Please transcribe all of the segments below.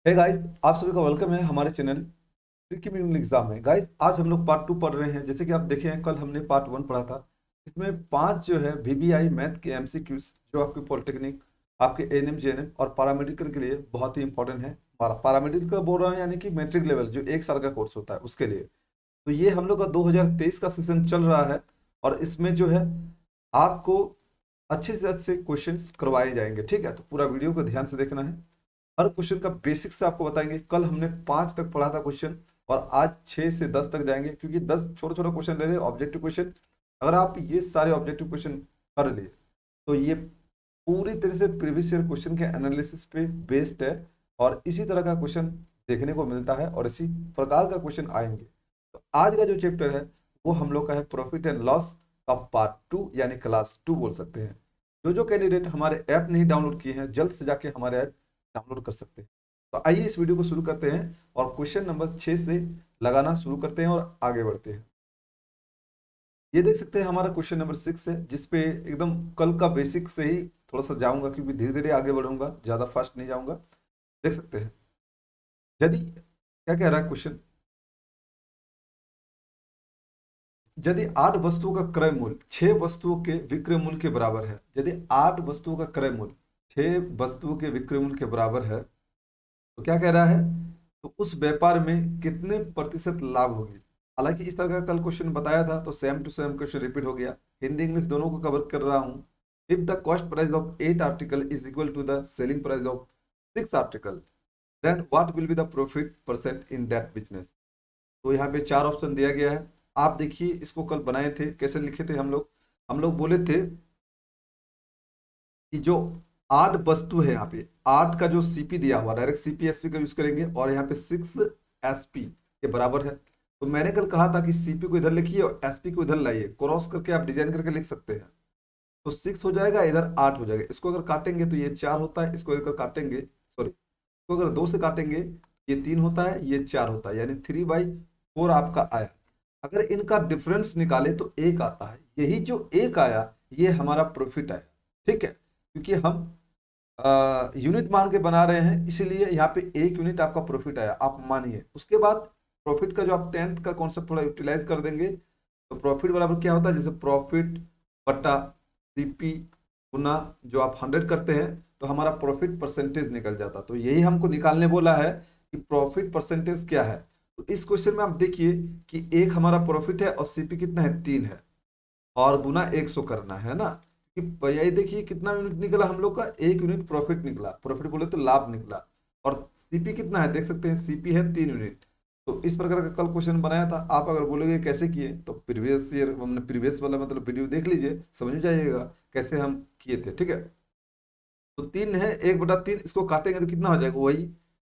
Hey guys, आप सभी का वेलकम है हमारे चैनल प्रीलिमिनरी एग्जाम में। गाइस, आज हम लोग पार्ट 2 पढ़ रहे हैं। जैसे कि आप देखे हैं, कल हमने पार्ट 1 पढ़ा था। इसमें 5 जो है वीबीआई मैथ के एमसीक्यूज जो आपके पॉलिटेक्निक, आपके एएनएम जेएनएम और पैरामेडिकल के लिए बहुत ही इंपॉर्टेंट है। पैरामेडिकल बोल रहा हूँ यानी कि मैट्रिक लेवल जो 1 साल का कोर्स होता है उसके लिए। तो ये हम लोग का 2023 का सेशन चल रहा है और इसमें जो है आपको अच्छे से अच्छे क्वेश्चंस करवाए जाएंगे। ठीक है, तो पूरा वीडियो को ध्यान से देखना है। हर क्वेश्चन का बेसिक से आपको बताएंगे। कल हमने 5 तक पढ़ा था क्वेश्चन और आज 6 से 10 तक जाएंगे, क्योंकि 10 छोटे छोटे क्वेश्चन ले रहे हैं ऑब्जेक्टिव क्वेश्चन। अगर आप ये सारे ऑब्जेक्टिव क्वेश्चन कर लिए तो ये पूरी तरह से प्रीवियस ईयर क्वेश्चन के एनालिसिस पे बेस्ड है और इसी तरह का क्वेश्चन देखने को मिलता है और इसी प्रकार का क्वेश्चन आएंगे। तो आज का जो चैप्टर है वो हम लोग का है प्रॉफिट एंड लॉस का पार्ट 2 यानी क्लास 2 बोल सकते हैं। जो कैंडिडेट हमारे ऐप नहीं डाउनलोड किए हैं जल्द से जाके हमारे ऐप डाउनलोड कर सकते हैं। तो आइए इस वीडियो को शुरू करते हैं और क्वेश्चन नंबर 6 से लगाना शुरू करते हैं और आगे बढ़ते हैं। ये देख सकते हैं हमारा क्वेश्चन नंबर 6 है, जिसपे एकदम कल का बेसिक से ही थोड़ा सा जाऊंगा, क्योंकि धीरे धीरे आगे बढ़ूंगा, ज्यादा फास्ट नहीं जाऊंगा। देख सकते हैं यदि क्या कह रहा है क्वेश्चन। यदि 8 वस्तुओं का क्रय मूल्य 6 वस्तुओं के विक्रय मूल्य के बराबर है, यदि 8 वस्तुओं का क्रय मूल्य 6 वस्तुओं के विक्रय मूल्य के बराबर है, तो क्या कह रहा है, तो उस व्यापार में कितने प्रतिशत लाभ होगी। हालांकि इस तरह का कल क्वेश्चन बताया था, तो same to same question repeat हो गया। हिंदी इंग्लिश दोनों को कवर कर रहा हूं। If the cost price of 8 article is equal to the selling price of 6 article, then what will be the profit percent in that business. तो यहाँ पे 4 ऑप्शन दिया गया है। आप देखिए, इसको कल बनाए थे, कैसे लिखे थे हम लोग बोले थे कि जो 8 वस्तु है, यहाँ पे 8 का जो सीपी दिया हुआ, डायरेक्ट सीपी एसपी का यूज करेंगे और यहाँ पे 6 एसपी के बराबर है। तो मैंने कल कहा था कि सीपी को इधर लिखिए और एसपी को इधर लाइए, क्रॉस करके आप डिजाइन करके लिख सकते हैं। तो 6 हो जाएगा, इधर 8 हो जाएगा। इसको अगर काटेंगे तो ये 4 होता है, इसको अगर काटेंगे, सॉरी, इसको अगर 2 से काटेंगे ये 3 होता है, ये 4 होता है, यानी 3/4 आपका आया। अगर इनका डिफरेंस निकाले तो 1 आता है। यही जो 1 आया ये हमारा प्रॉफिट आया। ठीक है, क्योंकि हम यूनिट मान के बना रहे हैं, इसीलिए यहाँ पे 1 यूनिट आपका प्रॉफिट आया, आप मानिए। उसके बाद प्रॉफिट का जो आप 10th का कॉन्सेप्ट थोड़ा यूटिलाइज कर देंगे, तो प्रॉफिट बराबर क्या होता है, जैसे प्रॉफिट बटा सीपी गुना जो आप 100 करते हैं तो हमारा प्रॉफिट परसेंटेज निकल जाता। तो यही हमको निकालने बोला है कि प्रॉफिट परसेंटेज क्या है। तो इस क्वेश्चन में आप देखिए कि 1 हमारा प्रॉफिट है और सीपी कितना है, 3 है, और गुना 100 करना है ना। कि भैया ये देखिए कितना यूनिट निकला हम लोग का, 1 यूनिट प्रॉफिट निकला, प्रॉफिट बोले तो लाभ निकला। और सीपी कितना है, देख सकते हैं सीपी है 3 यूनिट। तो इस प्रकार का कल क्वेश्चन बनाया था। आप अगर बोलोगे कैसे किए, तो प्रीवियस ईयर हमने प्रीवियस वाला मतलब वीडियो देख लीजिए, समझ जाइएगा कैसे हम किए थे। ठीक है, तो 3 है, 1/3, इसको काटेंगे तो कितना हो जाएगा, वही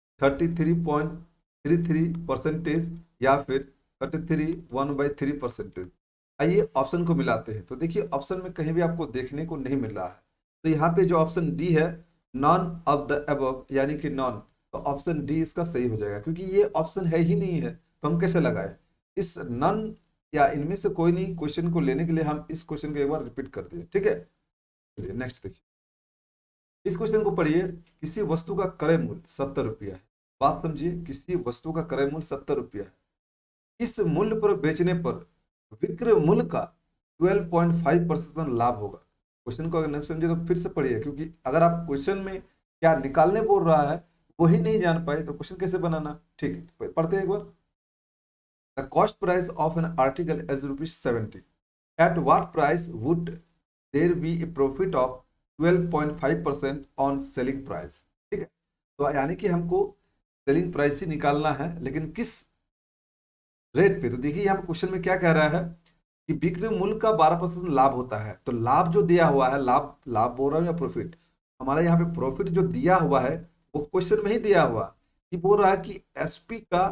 33.33% या फिर 33 1/3%। आइए ऑप्शन को मिलाते हैं। तो देखिए ऑप्शन में कहीं भी आपको देखने को नहीं मिल रहा है, तो यहाँ पे जो ऑप्शन डी है, नॉन ऑफ द अबव, यानी कि नॉन, तो ऑप्शन डी इसका सही हो जाएगा, क्योंकि ये ऑप्शन है ही नहीं है तो हम कैसे लगाए। इस नॉन या इनमें से कोई नहीं क्वेश्चन को लेने के लिए हम इस क्वेश्चन को एक बार रिपीट करते हैं। ठीक है, चलिए नेक्स्ट देखिए। इस क्वेश्चन को पढ़िए। किसी वस्तु का क्रय मूल्य 70 रुपया है। बात समझिए, किसी वस्तु का क्रय मूल्य 70 रुपया है। इस मूल्य पर बेचने पर विक्रय मूल्य का 12.5% लाभ होगा। क्वेश्चन को अगर नहीं समझे तो फिर से पढ़िए, क्योंकि अगर आप क्वेश्चन में क्या निकालने बोल रहा है वही नहीं जान पाए तो क्वेश्चन कैसे बनाना। ठीक है, तो पढ़ते हैं एक बार। The cost price of an article is ₹70। At what price would there be a profit of 12.5% on selling price. ठीक है, तो यानी कि हमको सेलिंग प्राइस ही निकालना है, लेकिन किस रेट पे। तो देखिए यहाँ पे क्वेश्चन में क्या कह रहा है कि विक्रय मूल्य का 12% लाभ होता है। तो लाभ जो दिया हुआ है, लाभ लाभ बोल रहा हूँ या प्रॉफिट, हमारा यहाँ पे प्रॉफिट जो दिया हुआ है वो क्वेश्चन में ही दिया हुआ कि बोल रहा है कि एसपी का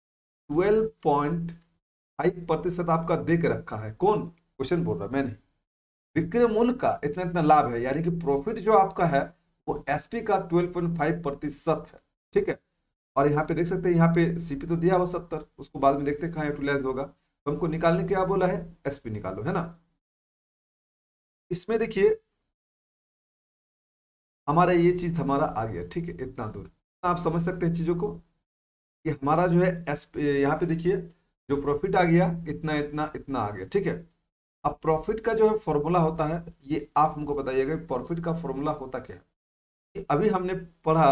12.5% आपका दे के रखा है। कौन, क्वेश्चन बोल रहा है, मैंने। विक्रय मूल्य का इतना इतना लाभ है, यानी कि प्रॉफिट जो आपका है वो एसपी का 12.5% है। ठीक है, और यहाँ पे देख सकते हैं, यहाँ पे सीपी तो दिया हुआ 70, उसको बाद में देखते हैं कहाँ यूटिलाइज होगा। तो हमको निकालने क्या बोला है, एसपी निकालो, है ना। इसमें देखिए हमारा ये चीज हमारा आ गया। ठीक है, इतना दूर। आप समझ सकते हैं चीजों को कि हमारा जो है एस यहाँ पे देखिए जो प्रॉफिट आ गया इतना इतना इतना आ गया, ठीक है। अब प्रॉफिट का जो है फॉर्मूला होता है, ये आप हमको बताइएगा प्रॉफिट का फॉर्मूला होता क्या है। कि अभी हमने पढ़ा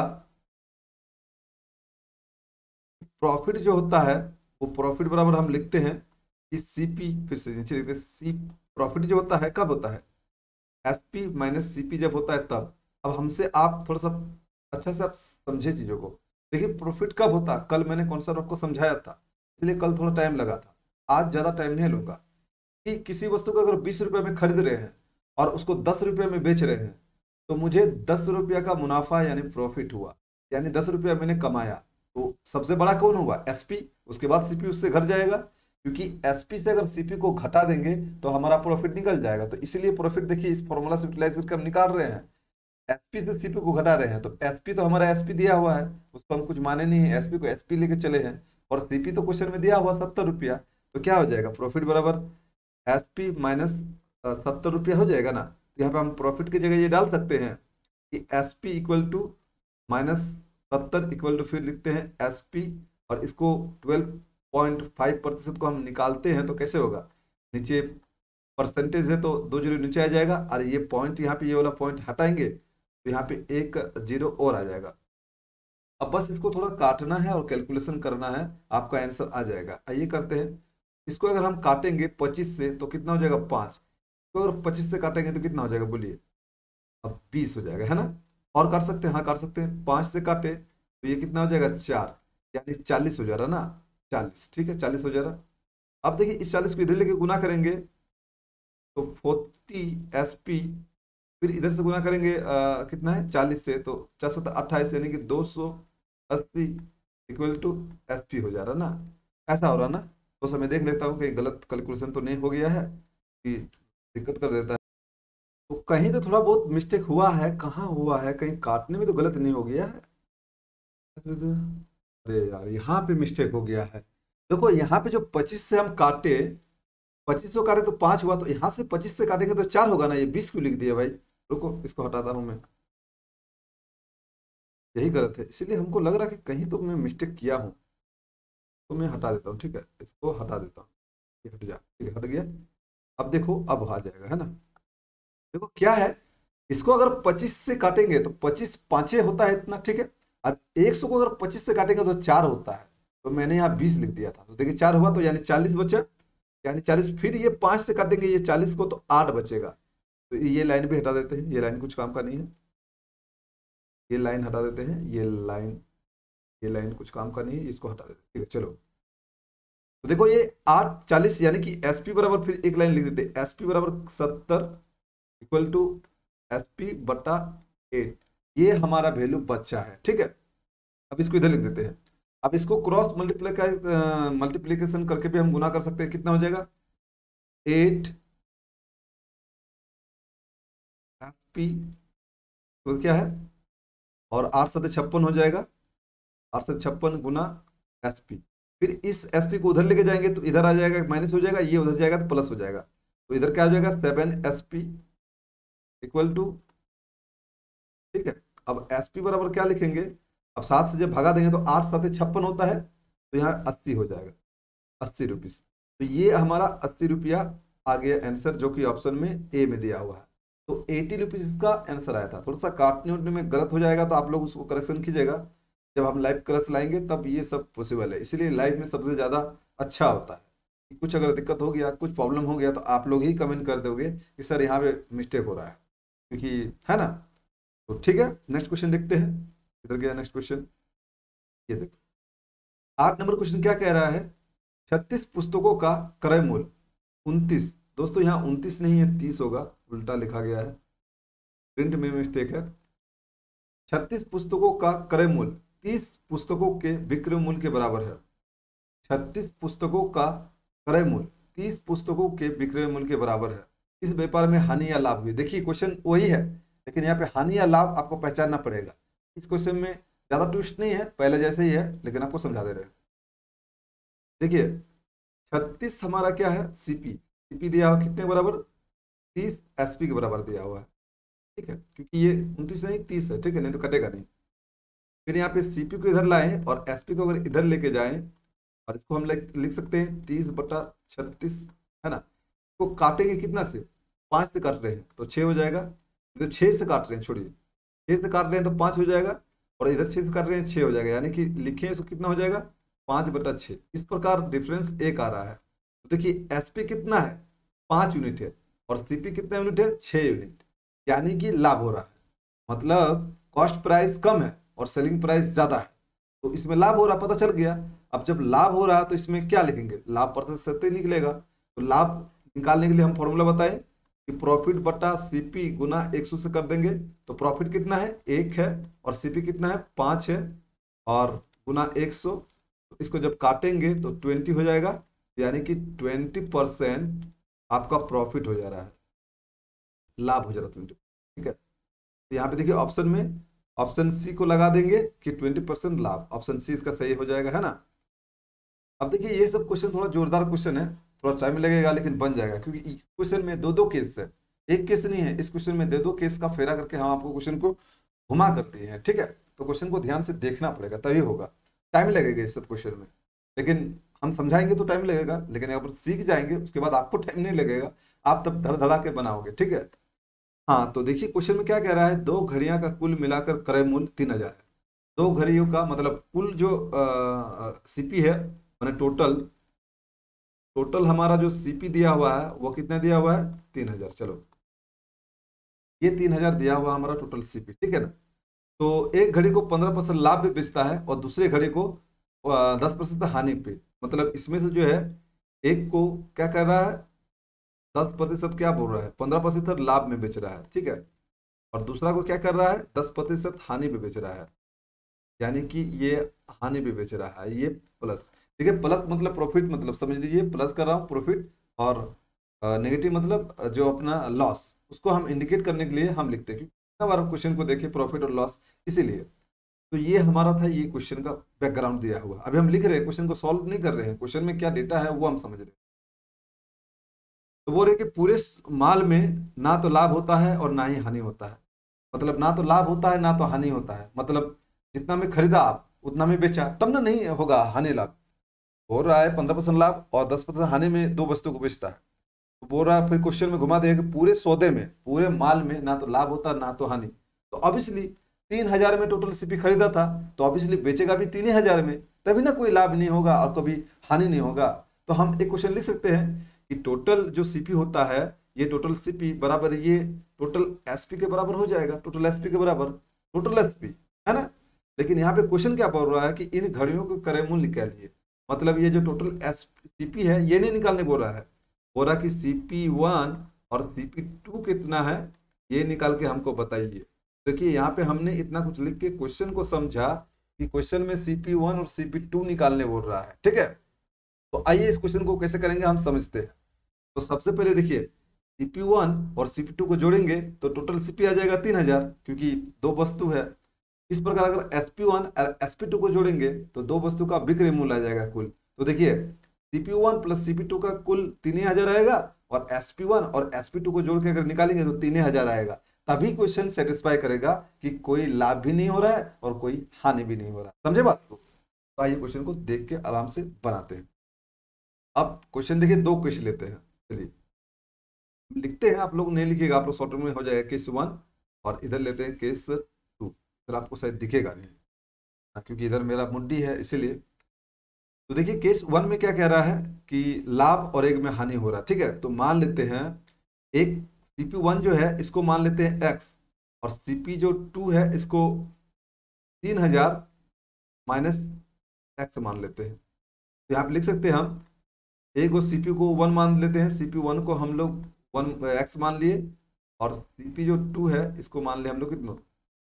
प्रॉफिट जो होता है वो प्रॉफिट बराबर हम लिखते हैं कि सीपी, फिर से नीचे लिखते हैं सी। प्रॉफिट जो होता है कब होता है, एसपी माइनस सीपी जब होता है तब। अब हमसे आप थोड़ा सा अच्छा से आप समझे चीजों को। देखिए प्रॉफिट कब होता, कल मैंने कॉन्सेप्ट आपको समझाया था, इसलिए कल थोड़ा टाइम लगा था, आज ज्यादा टाइम नहीं लूंगा। कि किसी वस्तु को अगर 20 रुपए में खरीद रहे हैं और उसको 10 रुपए में बेच रहे हैं, तो मुझे 10 रुपया का मुनाफा यानी प्रॉफिट हुआ, यानी 10 रुपया मैंने कमाया। तो सबसे बड़ा कौन हुआ, एसपी, उसके बाद सीपी उससे घट जाएगा, क्योंकि एसपी से अगर सीपी को घटा देंगे तो हमारा प्रॉफिट निकल जाएगा। तो इसीलिए प्रॉफिट देखिए इस फॉर्मूला से यूटिलाइज करके हम निकाल रहे हैं, एसपी से सीपी को घटा रहे हैं। तो एसपी तो हमारा एसपी दिया हुआ है, उसको हम कुछ माने नहीं है, एसपी को एसपी लेके चले हैं, और सीपी तो क्वेश्चन में दिया हुआ 70 रुपया। तो क्या हो जाएगा, प्रॉफिट बराबर एसपी माइनस 70 रुपया हो जाएगा ना। तो यहाँ पे हम प्रॉफिट की जगह ये डाल सकते हैं कि SP equal to -70 equal to, फिर लिखते हैं एसपी, और इसको 12.5% को हम निकालते हैं तो कैसे होगा, नीचे परसेंटेज है तो 2 जीरो नीचे आ जाएगा, और ये पॉइंट यहाँ पे ये वाला पॉइंट हटाएंगे तो यहाँ पे एक जीरो और आ जाएगा। अब बस इसको थोड़ा काटना है और कैलकुलेशन करना है, आपका आंसर आ जाएगा। आइए करते हैं। इसको अगर हम काटेंगे 25 से तो कितना हो जाएगा 5, तो अगर 25 से काटेंगे तो कितना हो जाएगा बोलिए, अब 20 हो जाएगा, है ना। और काट सकते हैं, हाँ काट सकते हैं, 5 से काटे तो ये कितना हो जाएगा 4, यानी 40 हो जा रहा ना, 40, ठीक है 40 हो जा रहा। अब देखिए इस 40 को इधर लेके गुना करेंगे तो 40 SP, फिर इधर से गुना करेंगे कितना है 40 से, तो 4×7 = 28, यानी कि 280 इक्वल टू SP हो जा रहा ना, ऐसा हो रहा ना। तो समय देख लेता हूँ कहीं गलत कैलकुलेशन तो नहीं हो गया है कि दिक्कत कर देता है। तो कहीं तो थोड़ा बहुत मिस्टेक हुआ है, कहाँ हुआ है, कहीं काटने में तो गलत नहीं हो गया है। अरे यार यहाँ पे मिस्टेक हो गया है। देखो यहाँ पे जो 25 से हम काटे, 25 को काटे तो 5 हुआ, तो यहाँ से 25 से काटेंगे तो 4 होगा ना, ये 20 क्यों लिख दिया भाई। रुको इसको हटाता हूँ मैं, यही गलत है, इसीलिए हमको लग रहा है कि कहीं तो मैं मिस्टेक किया हूँ। तो मैं हटा देता हूँ, ठीक है इसको हटा देता हूँ, ये हट जा, ठीक है हट गया। अब देखो अब आ जाएगा, है ना। देखो क्या है, इसको अगर 25 से काटेंगे तो 25 पांचे होता है इतना, ठीक है। और 100 को अगर 25 से काटेंगे तो 4 होता है, तो मैंने यहाँ 20 लिख दिया था, तो देखिए 4 हुआ तो यानी 40 बचा, यानी 40, फिर ये 5 से काटेंगे ये 40 को तो 8 बचेगा। तो ये लाइन भी हटा देते हैं, ये लाइन कुछ काम का नहीं है, ये लाइन हटा देते हैं, ये लाइन कुछ काम का नहीं है, इसको हटा देते हैं, ठीक है चलो। तो देखो ये 8 40, यानी कि एसपी बराबर, फिर एक लाइन लिख देते, एसपी बराबर 70 इक्वल टू SP/8, ये हमारा वैल्यू बच्चा है, ठीक है। अब इसको इधर लिख देते हैं। अब इसको क्रॉस मल्टीप्लीकेशन करके भी हम गुना कर सकते हैं, कितना हो जाएगा 8 SP, तो क्या है, और 8×7 = 56 हो जाएगा, 8×7 गुना SP। फिर इस SP को उधर लेके जाएंगे तो इधर आ जाएगा माइनस हो जाएगा, ये उधर जाएगा तो प्लस हो जाएगा, तो इधर क्या हो जाएगा 7SP इक्वल टू, ठीक है। अब SP बराबर क्या लिखेंगे, अब 7 से जब भगा देंगे तो 8×7 = 56 होता है, तो यहाँ 80 हो जाएगा, 80 रुपीज। तो ये हमारा 80 रुपया आ गया आंसर, जो कि ऑप्शन में ए में दिया हुआ है। तो 80 रुपीज इसका आंसर आया था। थोड़ा सा काटने उटने में गलत हो जाएगा तो आप लोग उसको करेक्शन कीजिएगा, जब हम लाइव क्लास लाएंगे तब ये सब पॉसिबल है, इसीलिए लाइव में सबसे ज़्यादा अच्छा होता है। कि कुछ अगर दिक्कत हो गया, कुछ प्रॉब्लम हो गया, तो आप लोग ही कमेंट कर दोगे कि सर यहाँ पे मिस्टेक हो रहा है, क्योंकि है ना। तो ठीक है नेक्स्ट क्वेश्चन देखते हैं, इधर गया नेक्स्ट क्वेश्चन, ये देखो 8 नंबर क्वेश्चन क्या कह रहा है, 36 पुस्तकों का क्रय मूल्य 29, दोस्तों यहाँ 29 नहीं है 30 होगा, उल्टा लिखा गया है, प्रिंट में मिस्टेक है। 36 पुस्तकों का क्रय मूल्य 30 पुस्तकों के विक्रय मूल्य के बराबर है। 36 पुस्तकों का क्रय मूल्य 30 पुस्तकों के विक्रय मूल्य के बराबर है। इस व्यापार में हानि या लाभ हुई, देखिए क्वेश्चन वही है, लेकिन यहाँ पे हानि या लाभ आपको पहचानना पड़ेगा। इस क्वेश्चन में ज्यादा ट्विस्ट नहीं है, पहले जैसे ही है, लेकिन आपको समझा दे रहे हैं। देखिए 36 हमारा क्या है, सीपी, सीपी दिया हुआ कितने के बराबर, 30 SP के बराबर दिया हुआ है, ठीक है, क्योंकि ये 29 नहीं 30 है, ठीक है, नहीं तो कटेगा नहीं। फिर यहाँ पे सीपी को इधर लाएं और एसपी को अगर इधर लेके जाएं, और इसको हम लिख सकते हैं 30/36, है ना। इसको काटेंगे कितना से, 5 से काट रहे हैं तो 6 हो जाएगा। तो 6 से काट रहे हैं, छोड़िए, 6 से काट रहे हैं तो 5 हो जाएगा, और इधर 6 से काट रहे हैं 6 हो जाएगा, यानी कि लिखें इसको कितना हो जाएगा, 5/6। इस प्रकार डिफरेंस एक आ रहा है। तो देखिए एसपी कितना है, 5 यूनिट है, और सीपी कितना यूनिट है, 6 यूनिट, यानी कि लाभ हो रहा है। मतलब कॉस्ट प्राइस कम है और सेलिंग प्राइस ज्यादा है, तो इसमें लाभ हो रहा, पता चल गया। अब जब लाभ हो रहा है तो इसमें क्या लिखेंगे, लाभ प्रतिशत सत्य निकलेगा। तो लाभ निकालने के लिए हम फॉर्मूला बताएं कि प्रॉफिट बटा सीपी गुना 100 से कर देंगे। तो प्रॉफिट कितना है, 1 है, और सीपी कितना है, 5 है, और गुना 100। तो इसको जब काटेंगे तो 20 हो जाएगा, यानी कि 20% आपका प्रॉफिट हो जा रहा है, लाभ हो जा रहा है 20। ठीक है, तो यहाँ पे देखिए ऑप्शन में ऑप्शन सी को लगा देंगे कि 20% लाभ, ऑप्शन सी इसका सही हो जाएगा, है ना। अब देखिए ये सब क्वेश्चन थोड़ा जोरदार क्वेश्चन है, थोड़ा टाइम लगेगा लेकिन बन जाएगा, क्योंकि इस क्वेश्चन में दो दो केस है, एक केस नहीं है। इस क्वेश्चन में दो दो केस का फेरा करके हम आपको क्वेश्चन को घुमा करते हैं। ठीक है, तो क्वेश्चन को ध्यान से देखना पड़ेगा, तभी होगा। टाइम लगेगा इस सब क्वेश्चन में, लेकिन हम समझाएंगे तो टाइम लगेगा, लेकिन अगर सीख जाएंगे उसके बाद आपको टाइम नहीं लगेगा, आप तब धड़ धड़ा के बनाओगे। ठीक है, हाँ तो देखिए क्वेश्चन में क्या कह रहा है, दो घड़ियां का कुल मिलाकर क्रय मूल्य 3000 है। दो घड़ियों का मतलब कुल जो सीपी है, मैंने टोटल टोटल हमारा जो सीपी दिया हुआ है वो कितना दिया हुआ है, 3000। चलो ये 3000 दिया हुआ हमारा टोटल सीपी, ठीक है ना। तो एक घड़ी को 15% लाभ पे बेचता है और दूसरे घड़ी को 10% हानि पे। मतलब इसमें से जो है एक को क्या कर रहा है, 10% क्या बोल रहा है, 15% लाभ में बेच रहा है, ठीक है। और दूसरा को क्या कर रहा है, 10% हानि पे बेच रहा है, यानी कि ये हानि पे बेच रहा है, ये प्लस। ठीक है, प्लस मतलब प्रॉफिट, मतलब समझ लीजिए प्लस कर रहा हूँ प्रॉफिट, और नेगेटिव मतलब जो अपना लॉस, उसको हम इंडिकेट करने के लिए हम लिखते हैं, क्योंकि कितना बार क्वेश्चन को देखें प्रॉफिट और लॉस, इसीलिए। तो ये हमारा था ये क्वेश्चन का बैकग्राउंड दिया हुआ। अभी हम लिख रहे हैं, क्वेश्चन को सॉल्व नहीं कर रहे हैं, क्वेश्चन में क्या डेटा है वो हम समझ रहे हैं। तो बोल रहे कि पूरे माल में ना तो लाभ होता है और ना ही हानि होता है। मतलब ना तो लाभ होता है ना तो हानि होता है, मतलब जितना में खरीदा आप उतना में बेचा, तब ना नहीं होगा हानि लाभ। बोल रहा है 15% लाभ और 10% हानि में दो वस्तु को बेचता है। तो बोल रहा है, फिर क्वेश्चन में घुमा देगा कि पूरे सौदे में, पूरे माल में ना तो लाभ होता ना तो हानि। तो ऑब्वियसली 3000 में टोटल सीपी खरीदा था, तो ऑब्वियसली बेचेगा भी 3000 में, तभी ना कोई लाभ नहीं होगा और कभी हानि नहीं होगा। तो हम एक क्वेश्चन लिख सकते हैं कि टोटल जो सीपी होता है, ये टोटल सीपी बराबर ये टोटल एसपी के बराबर हो जाएगा, टोटल एसपी के बराबर टोटल एसपी, है ना। लेकिन यहाँ पे क्वेश्चन क्या बोल रहा है कि इन घड़ियों को क्रय मूल्य निकालिए। मतलब ये जो टोटल एस सीपी है ये नहीं निकालने बोल रहा है, बोल रहा कि CP1 और CP2 कितना है ये निकाल के हमको बताइए। देखिए यहाँ पे हमने इतना कुछ लिख के क्वेश्चन को समझा कि क्वेश्चन में CP1 और CP2 निकालने बोल रहा है, ठीक है। तो आइए इस क्वेश्चन को कैसे करेंगे हम समझते हैं। तो सबसे पहले देखिए CP1 और CP2 को जोड़ेंगे तो टोटल सीपी आ जाएगा 3000, क्योंकि दो वस्तु है। इस प्रकार अगर SP1 और SP2 को जोड़ेंगे तो दो वस्तु का विक्रय मूल्य आ जाएगा कुल। तो देखिए CP1 प्लस CP2 का कुल 3000 आएगा, और SP1 और SP2 को जोड़ के अगर निकालेंगे तो 3000 आएगा। तभी क्वेश्चन सेटिस्फाई करेगा कि कोई लाभ भी नहीं हो रहा है और कोई हानि भी नहीं हो रहा है। समझे बात को। तो आइए क्वेश्चन को देख के आराम से बनाते हैं। अब क्वेश्चन देखिए, दो क्वेश्चन लेते हैं, चलिए लिखते हैं। आप लोग नहीं लिखिएगा, आप लोग शॉर्ट में हो जाएगा केस 1, और इधर लेते हैं केस 2। इधर आपको शायद दिखेगा नहीं, क्योंकि इधर मेरा मुड्डी है इसीलिए। तो देखिए केस 1 में क्या कह रहा है कि लाभ और एक में हानि हो रहा है, ठीक है। तो मान लेते हैं एक CP1 जो है इसको मान लेते हैं x, और CP जो 2 है इसको 3000 माइनस x मान लेते हैं। तो यहाँ पे लिख सकते हैं हम, एक को CP को 1 मान लेते हैं, CP1 को हम लोग 1x मान लिए, और CP जो 2 है इसको मान लिया हम लोग कितना,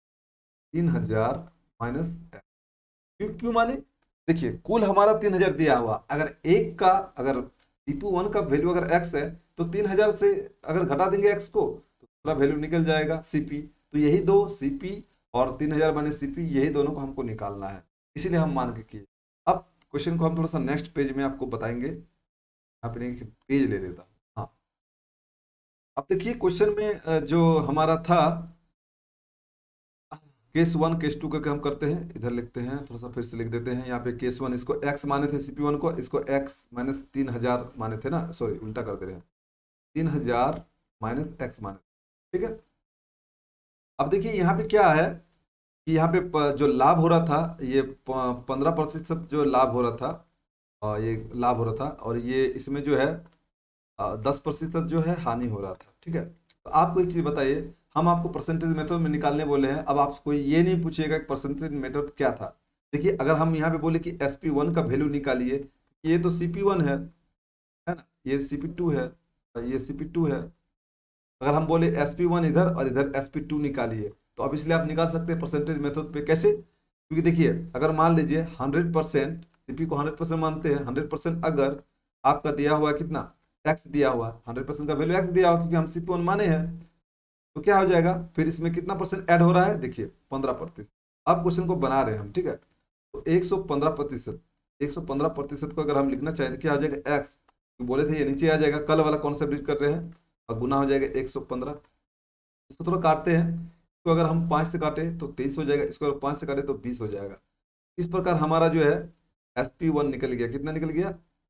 3000 माइनस x। क्यों क्यों माने, देखिए कुल हमारा 3000 दिया हुआ, अगर एक का अगर CP1 का वैल्यू अगर x है तो 3000 से अगर घटा देंगे x को तो दूसरा वैल्यू निकल जाएगा CP। तो यही दो CP और 3000 माइनस CP, यही दोनों को हमको निकालना है, इसीलिए हम मान के किए। अब क्वेश्चन को हम थोड़ा सा नेक्स्ट पेज में आपको बताएंगे, अपने पेज ले लेता हूँ। हाँ, अब देखिए क्वेश्चन में जो हमारा था केस 1 केस 2 करके हम करते हैं, इधर लिखते हैं, थोड़ा सा फिर से लिख देते हैं। यहाँ पे केस 1 इसको x माने थे, CP1 को, इसको x माइनस 3000 माने थे ना, सॉरी उल्टा कर दे रहे हैं, 3000 माइनस x माने, ठीक है। अब देखिए यहाँ पे क्या है कि यहाँ पे जो लाभ हो रहा था, ये 15% जो लाभ हो रहा था, ये लाभ हो रहा था, और ये इसमें जो है 10% जो है हानि हो रहा था, ठीक है। तो आपको एक चीज बताइए, हम आपको परसेंटेज मेथड में निकालने बोले हैं, अब आपको ये नहीं पूछिएगा कि परसेंटेज मेथड क्या था। देखिए अगर हम यहाँ पे बोले कि SP1 का वैल्यू निकालिए, ये तो CP1 है ना, ये CP2 है, ये CP2 है। अगर हम बोले SP1 इधर और इधर SP2 निकालिए, तो अब इसलिए आप निकाल सकते हैं परसेंटेज मेथड पे। कैसे? क्योंकि देखिए अगर मान लीजिए 100%, CP को 100% मानते हैं, 100% अगर आपका दिया हुआ है कितना, x दिया हुआ, 100% का वैल्यू x दिया हुआ, क्योंकि हम CP1 माने हैं, तो क्या हो जाएगा, फिर इसमें कितना परसेंट ऐड हो रहा है, देखिए 15%। अब क्वेश्चन को बना रहे हैं हम, ठीक है, तो 115%, 115% को अगर हम लिखना चाहें तो क्या हो जाएगा, x बोले थे ये नीचे आ जाएगा, कल वाला कॉन्सेप्ट यूज कर रहे हैं, और गुना हो जाएगा 115। इसको थोड़ा काटते हैं, तो अगर हम 5 से काटे तो 23 हो जाएगा, इसको अगर 5 से काटे तो 20 हो जाएगा। इस प्रकार हमारा जो है SP1 निकल गया, कितना निकल गया,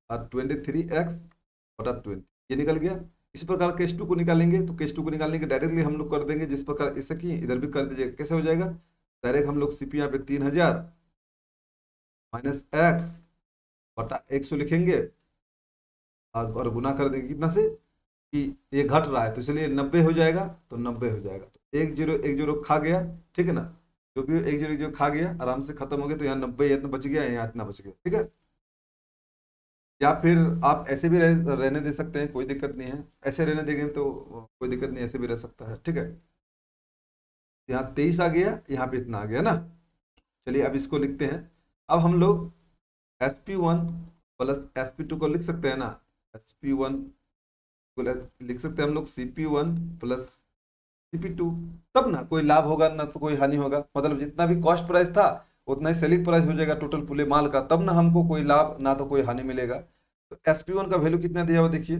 23x/20, ये निकल गया। इसी प्रकार केस 2 को निकालेंगे, तो केस 2 को निकालने के डायरेक्टली हम लोग कर देंगे, जिस प्रकार इससे की इधर भी कर दीजिएगा। कैसे हो जाएगा, डायरेक्ट हम लोग CP यहाँ पे 3000 माइनस x/100 लिखेंगे, और गुना कर देंगे कितना से, कि ये घट रहा है तो इसलिए 90 हो जाएगा, तो 90 हो जाएगा, तो 1 0 खा गया, ठीक है ना, जो भी 1 0 खा गया, आराम से खत्म हो गया, तो यहाँ 90 इतना बच गया, यहाँ इतना बच गया, ठीक है। या फिर आप ऐसे भी रहने दे सकते हैं, कोई दिक्कत नहीं है, ऐसे रहने देंगे तो कोई दिक्कत नहीं, ऐसे भी रह सकता है, ठीक है। यहाँ 23 आ गया, यहाँ पे इतना आ गया ना। चलिए अब इसको लिखते हैं। अब हम लोग SP1 प्लस SP2 को लिख सकते हैं ना, SP1 को लिख सकते हैं हम लोग CP1 प्लस CP2, तब ना कोई लाभ होगा ना तो कोई हानि होगा, मतलब जितना भी कॉस्ट प्राइस था उतना ही सेलिंग प्राइस हो जाएगा टोटल पूरे माल का, तब ना हमको कोई लाभ ना तो कोई हानि मिलेगा। तो SP1 का वैल्यू कितना दिया हुआ देखिए,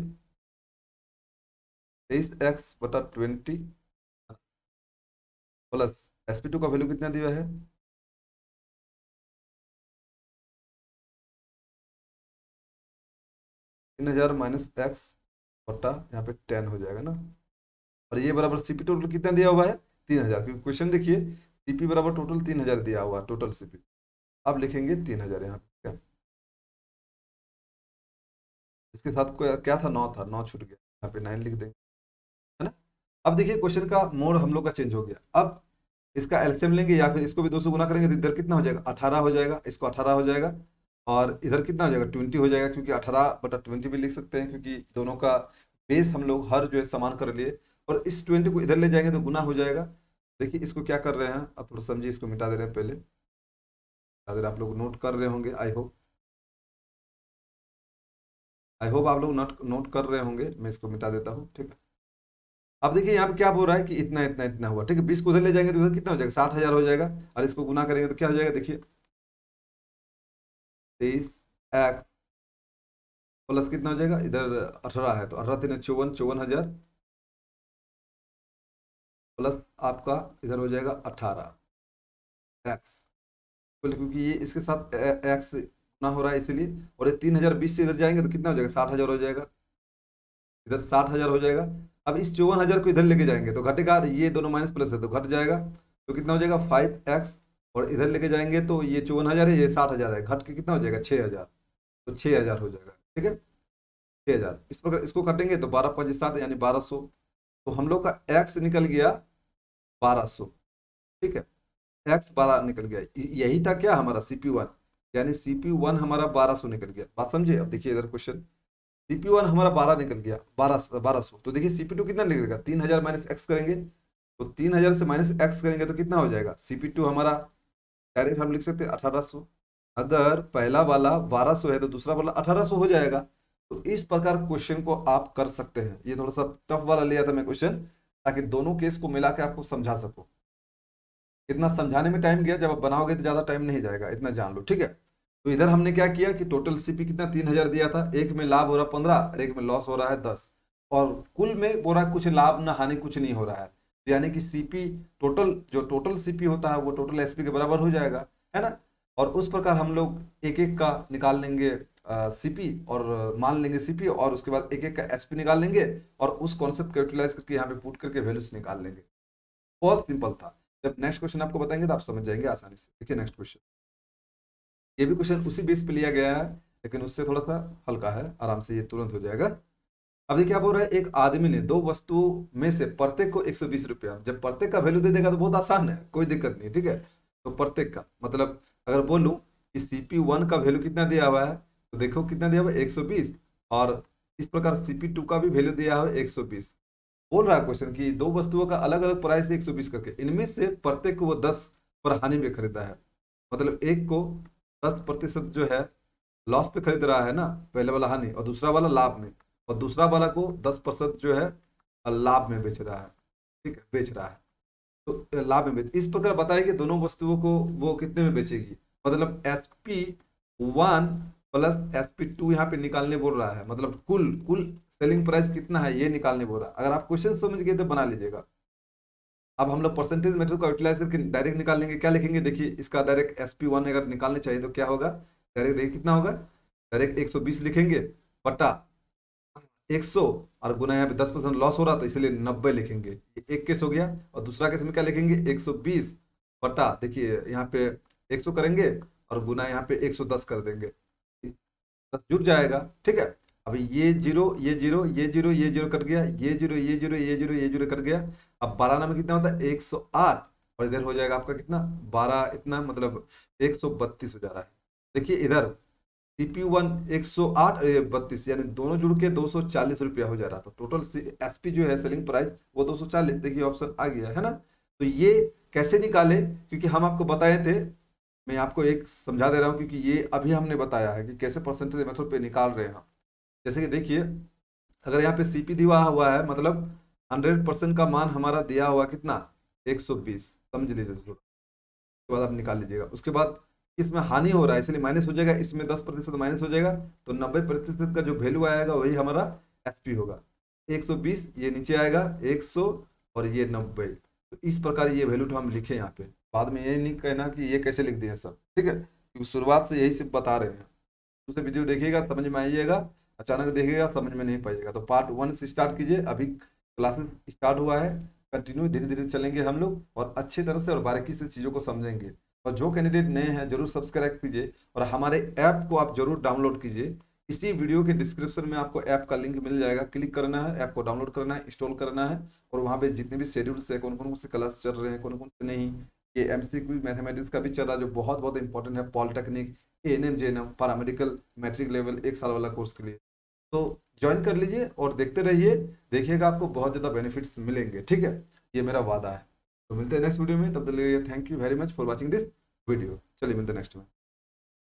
23x/20 प्लस SP2 का वैल्यू कितना दिया है, 3000 माइनस x/यहाँ पे 10 हो जाएगा ना, और ये बराबर CP टोटल कितना दिया हुआ है, 3000, क्योंकि क्वेश्चन देखिए CP बराबर टोटल 3000 दिया हुआ, टोटल CP। अब लिखेंगे 3000 यहाँ पे, क्या इसके साथ क्या था, 9 था, 9 छूट गया, यहाँ पे 9 लिख देंगे, है ना। अब देखिए क्वेश्चन का मोड हम लोग का चेंज हो गया, अब इसका एलसीएम लेंगे या फिर इसको भी 2 से गुना करेंगे, तो इधर कितना हो जाएगा, 18 हो जाएगा, इसको 18 हो जाएगा, और इधर कितना हो जाएगा, 20 हो जाएगा, क्योंकि 18/20 भी लिख सकते हैं, क्योंकि दोनों का बेस हम लोग हर जो है समान कर लिए, और इस 20 को इधर ले जाएंगे तो गुना हो जाएगा। देखिए इसको क्या कर रहे हैं, आप थोड़ा समझिए, इसको मिटा दे रहे हैं पहले, अगर आप लोग नोट कर रहे होंगे, आई होप आप लोग नोट कर रहे होंगे, मैं इसको मिटा देता हूँ, ठीक है। अब देखिए यहाँ पे क्या बोल रहा है कि इतना इतना इतना हुआ, ठीक है, 20 को उधर ले जाएंगे तो उधर कितना हो जाएगा, 60,000 हो जाएगा, और इसको गुना करेंगे तो क्या हो जाएगा, देखिए 23x प्लस कितना हो जाएगा, इधर 18 है तो 18 3 54, 54,000 प्लस आपका इधर हो जाएगा 18x, क्योंकि ये इसके साथ x ना हो रहा है इसलिए, और ये 3020 से इधर जाएंगे तो कितना हो जाएगा, 60,000 हो जाएगा, इधर 60,000 हो जाएगा। अब इस 54,000 को इधर लेके जाएंगे तो घटेगा, ये दोनों माइनस प्लस है तो घट जाएगा, तो कितना हो जाएगा 5x, और इधर लेके जाएंगे तो ये 54,000 है, ये 60,000 है, घट के कितना हो जाएगा 6,000, तो 6,000 हो जाएगा, ठीक है, 6,000। इस प्रकार इसको काटेंगे तो 12 5 7 यानी 1200, तो हम लोग का x निकल गया 1200, ठीक है, x 12 निकल गया, यही था क्या हमारा CP1, यानी CP1 हमारा 1200 निकल गया। बात समझे? अब देखिए इधर क्वेश्चन, CP1 हमारा 12 निकल गया, 1200, तो देखिए CP2 कितना निकलेगा, 3000 माइनस x करेंगे, तो 3000 से माइनस x करेंगे तो कितना हो जाएगा, CP2 हमारा डायरेक्ट हम लिख सकते हैं 1800, अगर पहला वाला 1200 है तो दूसरा वाला 1800 हो जाएगा। तो इस प्रकार क्वेश्चन को आप कर सकते हैं, ये थोड़ा सा टफ वाला लिया था मैं क्वेश्चन, ताकि दोनों केस को मिला के आपको समझा सको। इतना समझाने में टाइम गया, जब आप बनाओगे तो ज्यादा टाइम नहीं जाएगा, इतना जान लो, ठीक है। तो इधर हमने क्या किया कि टोटल CP कितना 3000 दिया था, एक में लाभ हो रहा 15 और एक में लॉस हो रहा है 10, और कुल में बोला कुछ लाभ ना हानि कुछ नहीं हो रहा है, यानी कि सीपी टोटल, जो टोटल सीपी होता है वो टोटल एसपी के बराबर हो जाएगा, है ना। और उस प्रकार हम लोग एक एक का निकाल लेंगे सीपी, और मान लेंगे सीपी, और उसके बाद एक एक का एसपी निकाल लेंगे, और उस कॉन्सेप्ट को यूटिलाइज करके यहाँ पे पुट करके वैल्यूज निकाल लेंगे। बहुत सिंपल था। जब नेक्स्ट क्वेश्चन आपको बताएंगे तो आप समझ जाएंगे आसानी से। देखिए नेक्स्ट क्वेश्चन, ये भी क्वेश्चन उसी बेस पे लिया गया है, लेकिन उससे थोड़ा सा हल्का है, आराम से ये तुरंत हो जाएगा। अब देखिए क्या बोल रहा है, एक आदमी ने दो वस्तुओं में से प्रत्येक को 120 रुपया, जब प्रत्येक का वैल्यू दे देगा तो बहुत आसान है, कोई दिक्कत नहीं, ठीक है। तो प्रत्येक का मतलब अगर बोलूं कि CP1 का वैल्यू कितना दिया हुआ है, तो देखो कितना दिया हुआ है 120, और इस प्रकार CP2 का भी वैल्यू दिया हुआ है 120। बोल रहा है क्वेश्चन कि दो वस्तुओं का अलग अलग प्राइस है 120 करके, इनमें से प्रत्येक को वो 10 पर हानि में खरीदा है। मतलब एक को 10% जो है लॉस पे खरीद रहा है ना, पहले वाला हानि, और दूसरा वाला लाभ में, और दूसरा वाला को 10% जो है लाभ में बेच रहा है, ठीक है, बेच रहा है। तो लाभ में बेच, इस प्रकार बताया कि दोनों वस्तुओं को वो कितने में बेचेगी। मतलब SP1 प्लस SP2 यहाँ पे निकालने बोल रहा है, मतलब कुल कुल सेलिंग प्राइस कितना है ये निकालने बोल रहा है। अगर आप क्वेश्चन समझ गए तो बना लीजिएगा। अब हम लोग परसेंटेज मेथड को यूटिलाइज करके डायरेक्ट निकाल लेंगे। क्या लिखेंगे, देखिए इसका डायरेक्ट SP1 अगर निकालने चाहिए तो क्या होगा, डायरेक्ट देखिए कितना होगा, डायरेक्ट 120 लिखेंगे बटा 100, और गुना यहाँ पे 10% लॉस हो रहा तो इसलिए 90 लिखेंगे। ये एक केस हो गया। और दूसरा केस में क्या लिखेंगे, 120 बटा, देखिए यहाँ पे 100 करेंगे और गुना यहाँ पे 110 कर देंगे, 10 जुड़ जाएगा, ठीक है। अभी ये जीरो ये जीरो ये जीरो ये जीरो कट गया, ये जीरो ये जीरो ये जीरो ये जीरो कट गया। अब 12 में कितना होता है 108, और इधर हो जाएगा आपका कितना 12, इतना मतलब 132 हो जा रहा है। देखिए इधर CP1 108 और ये 32, यानी दोनों जुड़ के 240 रुपया हो जा रहा था। टोटल SP जो है सेलिंग प्राइस वो 240, देखिए ऑप्शन आ गया है ना। तो ये कैसे निकाले, क्योंकि हम आपको बताए थे, मैं आपको एक समझा दे रहा हूँ, क्योंकि ये अभी हमने बताया है कि कैसे परसेंटेज मेथड पे निकाल रहे हैं हम। जैसे कि देखिए, अगर यहाँ पे CP दिया हुआ है, मतलब 100% का मान हमारा दिया हुआ कितना 120, समझ लीजिए थोड़ा। उसके बाद आप निकाल लीजिएगा। उसके बाद इसमें हानि हो रहा है इसलिए माइनस हो जाएगा, इसमें 10% माइनस हो जाएगा, तो 90% का जो वैल्यू आएगा वही हमारा SP होगा। 120 ये नीचे आएगा 100, और ये 90। तो इस प्रकार ये वैल्यू तो हम लिखे यहाँ पे, बाद में ये नहीं कहना कि ये कैसे लिख दिए सब, ठीक है, क्योंकि शुरुआत से यही सिर्फ बता रहे हैं। दूसरे वीडियो देखिएगा समझ में आइएगा, अचानक देखिएगा समझ में नहीं पाइएगा। तो पार्ट 1 से स्टार्ट कीजिए, अभी क्लासेस स्टार्ट हुआ है, कंटिन्यू धीरे धीरे चलेंगे हम लोग, और अच्छी तरह से और बारीकी से चीज़ों को समझेंगे। और जो कैंडिडेट नए हैं जरूर सब्सक्राइब कीजिए, और हमारे ऐप को आप जरूर डाउनलोड कीजिए। इसी वीडियो के डिस्क्रिप्शन में आपको ऐप का लिंक मिल जाएगा, क्लिक करना है, ऐप को डाउनलोड करना है, इंस्टॉल करना है, और वहाँ पे जितने भी शेड्यूल्स है, कौन कौन से क्लास चल रहे हैं, कौन कौन से नहीं, ये MCQ मैथमेटिक्स का भी चल रहा है जो बहुत बहुत इंपॉर्टेंट है, polytechnic, ANM JNM paramedical matric level 1 साल वाला कोर्स के लिए। तो ज्वाइन कर लीजिए और देखते रहिए, देखिएगा आपको बहुत ज़्यादा बेनिफिट्स मिलेंगे, ठीक है, ये मेरा वादा है। तो मिलते हैं नेक्स्ट वीडियो में, तब तक के लिए thank you very much for watching this video. चलिए मिलते हैं नेक्स्ट में।